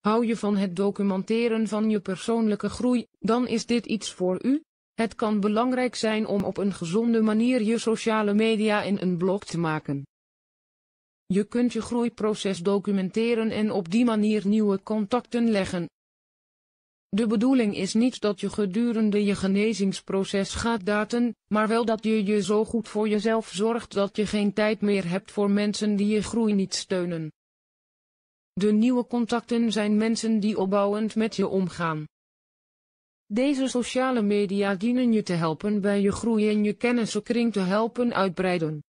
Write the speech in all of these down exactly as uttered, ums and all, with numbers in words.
Hou je van het documenteren van je persoonlijke groei, dan is dit iets voor u. Het kan belangrijk zijn om op een gezonde manier je sociale media in een blog te maken. Je kunt je groeiproces documenteren en op die manier nieuwe contacten leggen. De bedoeling is niet dat je gedurende je genezingsproces gaat daten, maar wel dat je je zo goed voor jezelf zorgt dat je geen tijd meer hebt voor mensen die je groei niet steunen. De nieuwe contacten zijn mensen die opbouwend met je omgaan. Deze sociale media dienen je te helpen bij je groei en je kennissenkring te helpen uitbreiden.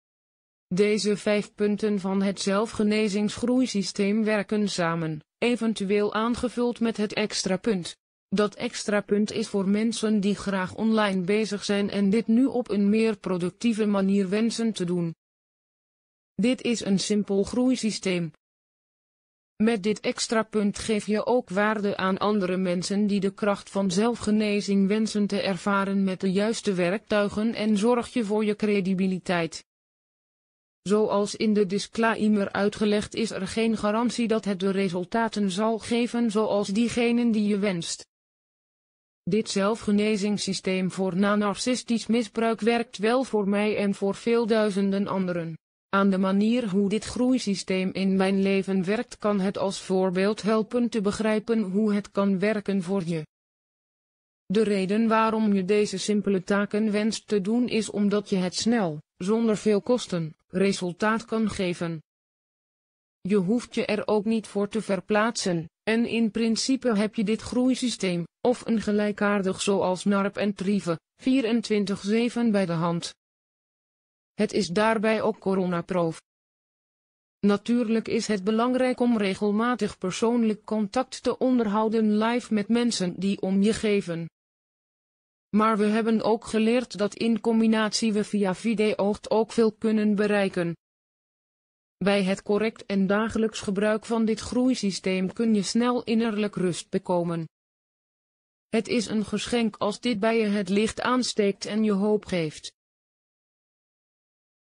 Deze vijf punten van het zelfgenezingsgroeisysteem werken samen, eventueel aangevuld met het extra punt. Dat extra punt is voor mensen die graag online bezig zijn en dit nu op een meer productieve manier wensen te doen. Dit is een simpel groeisysteem. Met dit extra punt geef je ook waarde aan andere mensen die de kracht van zelfgenezing wensen te ervaren met de juiste werktuigen en zorg je voor je credibiliteit. Zoals in de disclaimer uitgelegd is er geen garantie dat het de resultaten zal geven zoals diegenen die je wenst. Dit zelfgenezingssysteem voor na-narcistisch misbruik werkt wel voor mij en voor veel duizenden anderen. Aan de manier hoe dit groeisysteem in mijn leven werkt kan het als voorbeeld helpen te begrijpen hoe het kan werken voor je. De reden waarom je deze simpele taken wenst te doen is omdat je het snel, zonder veel kosten, resultaat kan geven. Je hoeft je er ook niet voor te verplaatsen, en in principe heb je dit groeisysteem, of een gelijkaardig zoals N A R P en Thrive, vierentwintig zeven bij de hand. Het is daarbij ook coronaproof. Natuurlijk is het belangrijk om regelmatig persoonlijk contact te onderhouden live met mensen die om je geven. Maar we hebben ook geleerd dat in combinatie we via video ook veel kunnen bereiken. Bij het correct en dagelijks gebruik van dit groeisysteem kun je snel innerlijk rust bekomen. Het is een geschenk als dit bij je het licht aansteekt en je hoop geeft.